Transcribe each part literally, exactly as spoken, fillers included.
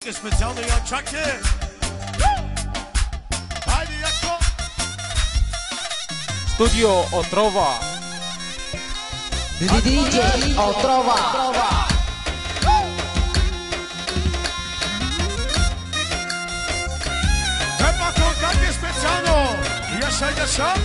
Е специално я чаке. Хайде, яко. Студио Отрова. Диджей Отрова. Епа контакт е специално. Яша, яша.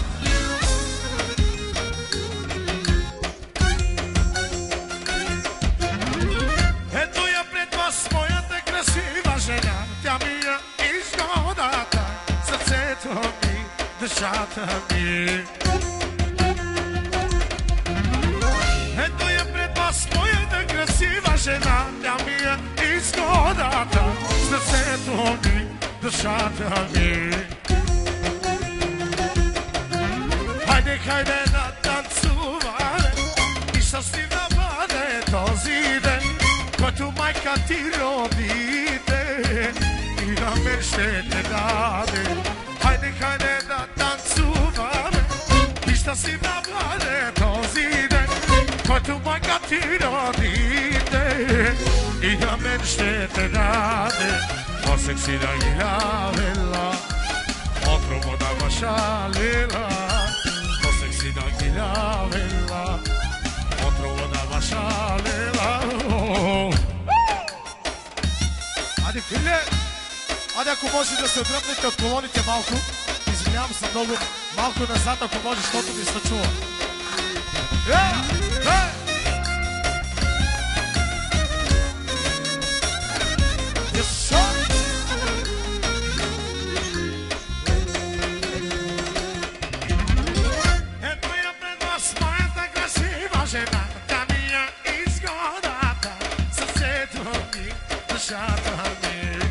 Ето я пред вас моята красива жена. Тя ми е изгодата. Сърцето ми, душата ми. Ето я пред вас моята красива жена. Тя ми е изгодата. Сърцето ми, душата ми. Хайде, хайде да танцуваме и щастлив да бъде този ден, който майка ти родите и на мен ще те даде. Хайде, хайде да танцуваме и щастлив да бъде този ден, който майка ти родите и на мен ще те даде. По-секси да ги лавела, отрова да вашалела. По-секси да ги лавела, отрова да вашалела. Аде, филе! Аде, ако може да се отдръпнете от колоните малко. Извинявам се много, малко назад, ако може, защото ми се чува. Е! Е! Жена, тя ми е изгодата, сърцето ми, душата ми.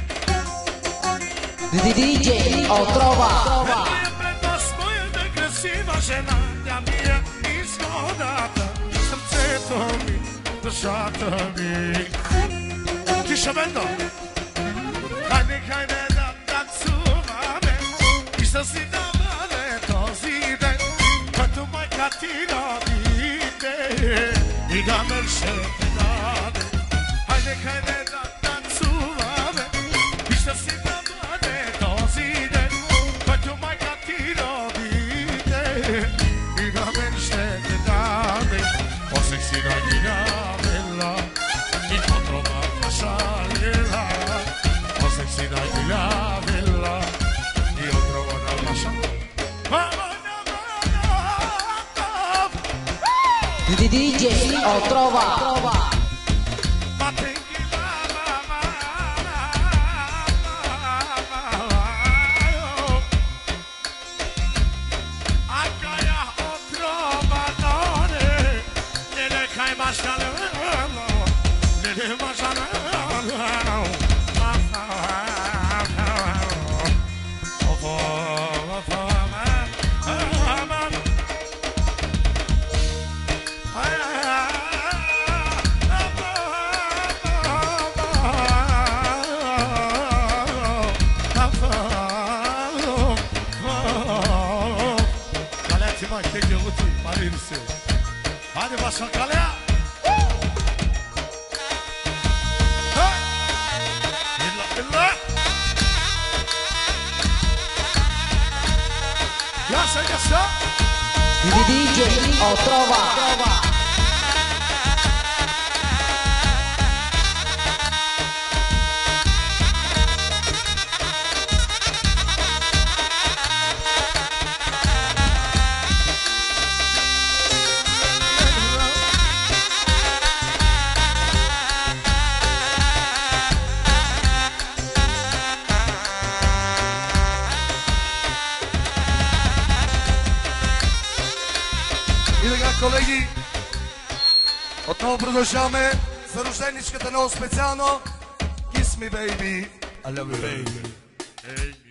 Диджей Отрова. Ето я пред вас моята красива жена, тя ми е изгодата, сърцето ми, душата ми. Тиша, бендо! Хайде, хайде да танцуваме и щастлив да бъде този ден, който майка ти роди и да мен ще те даде. Хайде, хайде да танцуваме и щастлив да бъде този ден, който майка ти родите и да мен ще те даде. По-секси да ги лавела и отрова вашалела. По-секси да ги лавела и отрова да вашалела. Диджей Отрова. Hadi başla kaleye. İlla illa. Yaşa yaşa. Diджей Отрова. И така, колеги, отново продължаваме за рожденичката много специално. Kiss me, baby. I love you, baby. Hey.